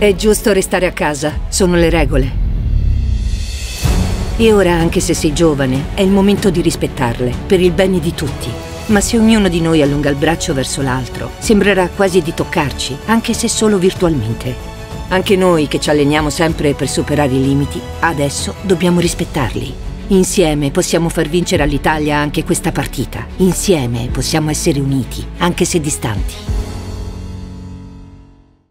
È giusto restare a casa, sono le regole. E ora, anche se sei giovane, è il momento di rispettarle, per il bene di tutti. Ma se ognuno di noi allunga il braccio verso l'altro, sembrerà quasi di toccarci, anche se solo virtualmente. Anche noi che ci alleniamo sempre per superare i limiti, adesso dobbiamo rispettarli. Insieme possiamo far vincere all'Italia anche questa partita. Insieme possiamo essere uniti, anche se distanti.